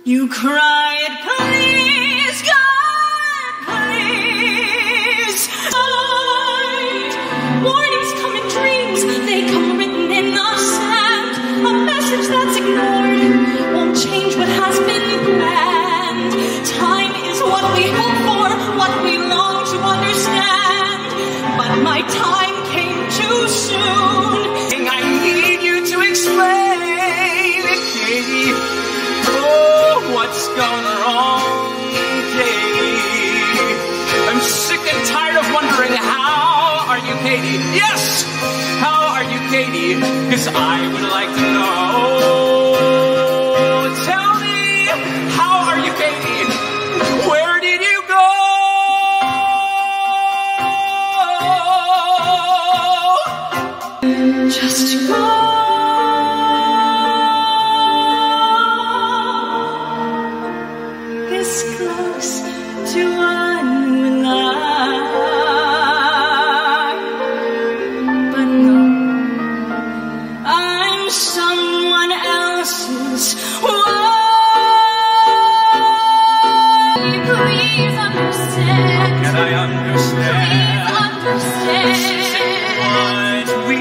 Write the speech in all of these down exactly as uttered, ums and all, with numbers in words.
You cried, please, God, please. Light. Warnings come in dreams, they come written in the sand. A message that's ignored won't change what has been planned. Time is what we hope for, what we long to understand. But my time came too soon. I need you to explain, Katie. Oh, what's gone wrong, Katie? I'm sick and tired of wondering, how are you, Katie? Yes! How are you, Katie? Because I would like to know. Tell me, how are you, Katie? Where did you go? Just go. This close to one life. But no, I'm someone else's wife. Please understand. Can I understand? Please understand. What we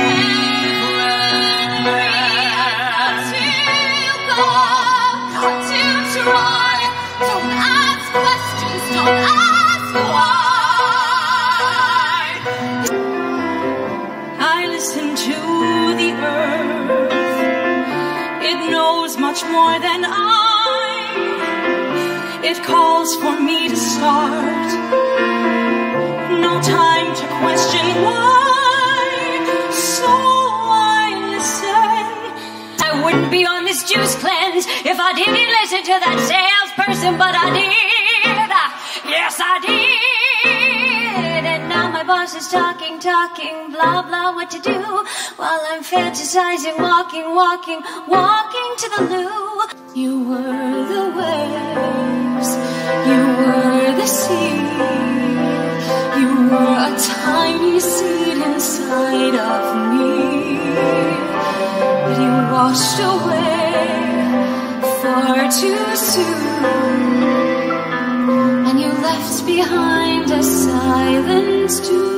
much more than I. It calls for me to start. No time to question why. So I listen. I wouldn't be on this juice cleanse if I didn't listen to that salesperson, but I did. Yes, I did. And now my boss is talking, talking, blah, blah, what to do, while I'm fantasizing, walking, walking, walking to the loo. You were the waves, you were the sea, you were a tiny seed inside of me, but you washed away far too soon, and you left behind a silent tune.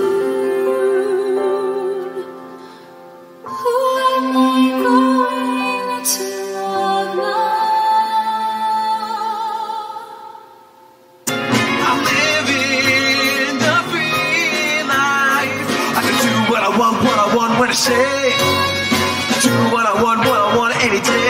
Who am I going to love now? I'm living the free life. I can do what I want, what I want, when I say. Do what I want, what I want, any day.